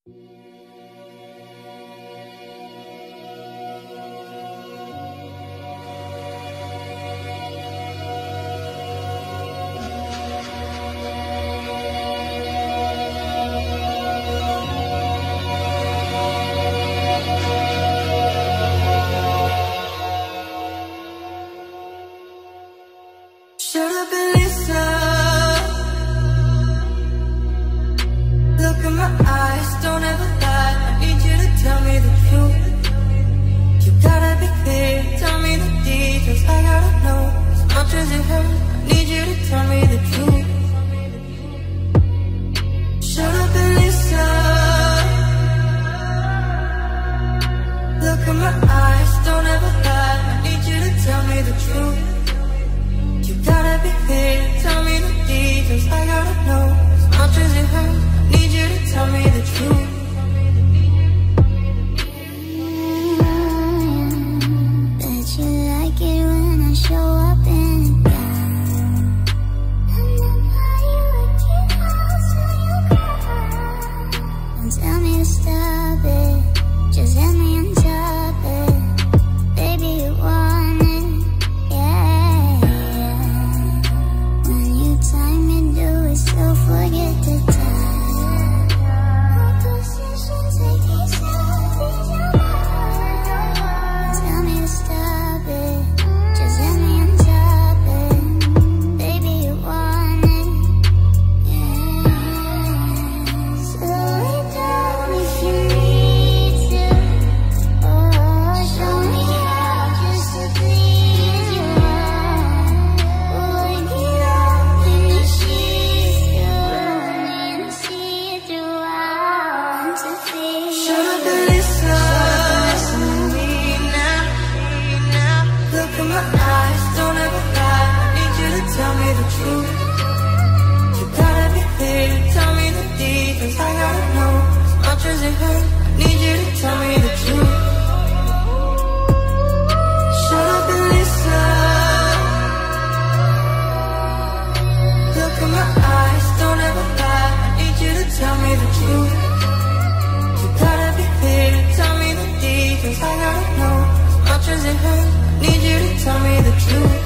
Shut up and listen. Look in my eyes, don't ever lie. I need you to tell me the truth. You gotta be clear, tell me the details. I gotta know as much as it hurts. I need you to tell me the truth. Shut up and listen. Look in my eyes, don't ever lie. I need you to tell me the truth. You gotta be clear, tell me the details. I gotta know as much as it hurts. I need you to tell me the truth. Bet you like it when I show up in a gown. And I buy you a cute house when you come. Don't tell me to stop it, just let me on top it. Baby, you want it, yeah. When you time me, do it slow, forget the time. Hold position, take it slow, please don't mind. Tell me to stop it, just let me on top it. Baby, you want it, yeah. Slow it down if you need to. Oh, show me how just to please you. Boy, get up in the sheets, you need to see it through. I want to feel. Shut up and listen to me now. Look in my eyes, don't ever lie. I need you to tell me the truth. You gotta be clear, tell me the details. I gotta know as much as it hurts. I need you to tell me the truth. Shut up and listen. Look in my eyes, don't ever lie. I need you to tell me the truth. You gotta be clear, tell me the details. I gotta know as much as it hurts. I need you to tell me the truth.